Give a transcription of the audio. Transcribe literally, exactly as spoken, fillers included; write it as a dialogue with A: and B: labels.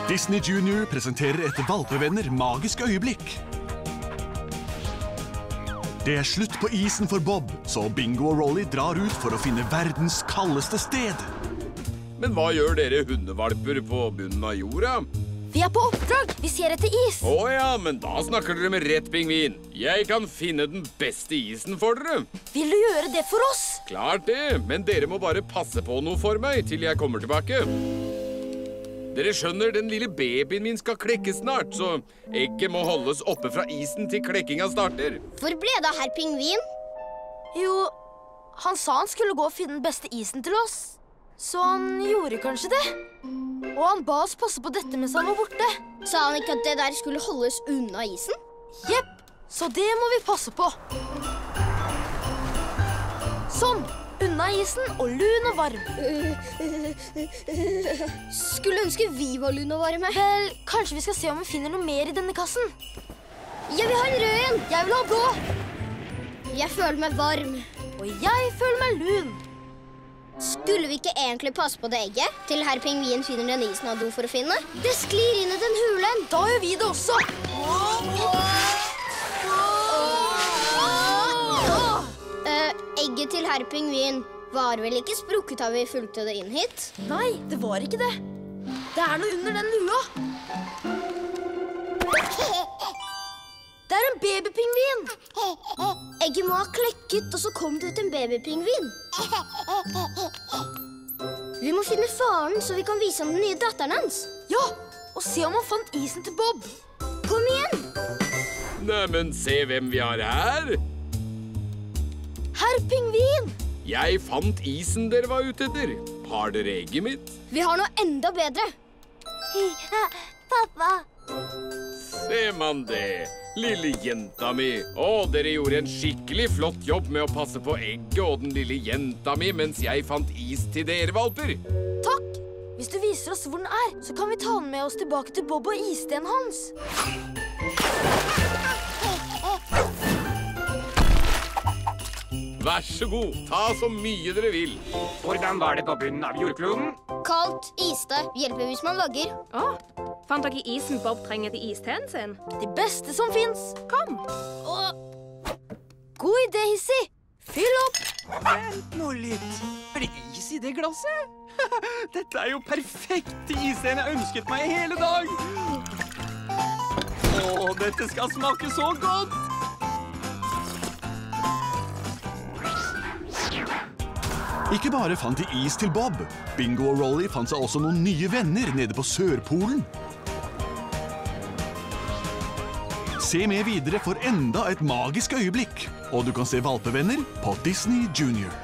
A: Disney Junior presenterer et valpevenner magisk øyeblikk. Det er slutt på isen for Bob, så Bingo og Rolly drar ut for å finne verdens kaldeste sted.
B: Men hva gjør dere hundevalper på bunnen av jorda?
C: Vi er på oppdrag. Vi ser etter is.
B: Å ja, men da snakker dere med rett pingvin. Jeg kan finne den beste isen for dere.
C: Vil du gjøre det for oss?
B: Klart det, men dere må bare passe på noe for meg til jeg kommer tilbake. Dere skjønner, den lille babyen min skal klekke snart, så egget må holdes oppe fra isen til klekkinga starter.
D: Hvor ble det av herr pingvin?
C: Jo, han sa han skulle gå og finne den beste isen til oss. Så han gjorde kanskje det. Og han ba oss passe på dette mens han var borte.
D: Sa han ikke at det der skulle holdes unna isen?
C: Jepp, så det må vi passe på. Sånn, unna isen og lun og varm.
D: Skulle ønske vi var lun og varme.
C: Vel, kanskje vi skal se om vi finner noe mer i denne kassen.
D: Jeg vil ha en rød en.
C: Jeg vil ha blå.
D: Jeg føler meg varm.
C: Og jeg føler meg lun.
D: Skulle vi ikke egentlig passe på det egget til herr pingvin finner den isen han do for å finne? Det sklir inn i den hulen.
C: Da gjør vi det også.
D: Uh, egget til herr pingvin var vel ikke sprukket da vi fulgte det inn hit?
C: Nei, det var ikke det. Det er noe under den lua. Det er en babypingvin.
D: Egget må ha klekket, og så kom det ut en babypingvin. Vi må finne faren, så vi kan vise ham den nye datteren hans.
C: Ja, og se om han fant isen til Bob.
D: Kom igjen!
B: Nei, men se hvem vi har her.
C: Herr pingvin!
B: Jeg fant isen dere var ute etter. Har dere egget mitt?
D: Vi har noe enda bedre.
C: Pappa.
B: Ser man det? Lille jenta mi. Å, dere gjorde en skikkelig flott jobb med å passe på egget og den lille jenta mi mens jeg fant is til dere, valper.
C: Takk. Hvis du viser oss hvor den er, så kan vi ta den med oss tilbake til Bob og isstenen hans.
B: Vær så god, ta så mye dere vil.
E: Hvordan var det på bunnen av jordkloden?
D: Kaldt, iste, hjelper hvis man vagger.
F: Å, fant dere isen Bob trenger til isteen sin?
C: Det beste som finnes.
F: Kom.
C: God idé, Hissi. Fyll opp.
E: Vent nå litt. Er det is i det glasset? Dette er jo perfekt isen jeg ønsket meg i hele dag. Å, dette skal smake så godt.
A: Ikke bare fant de is til Bob. Bingo og Rolly fant seg også noen nye venner nede på Sørpolen. Se med videre for enda et magisk øyeblikk. Og du kan se valpevenner på Disney Junior.